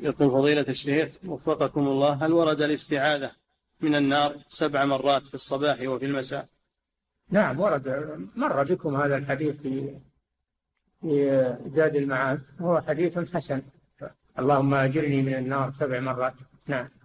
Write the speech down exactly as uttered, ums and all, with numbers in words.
يقول فضيلة الشيخ وفقكم الله، هل ورد الاستعاذة من النار سبع مرات في الصباح وفي المساء؟ نعم ورد، مر بكم هذا الحديث في في زاد المعاد، هو حديث حسن. اللهم أجرني من النار سبع مرات. نعم.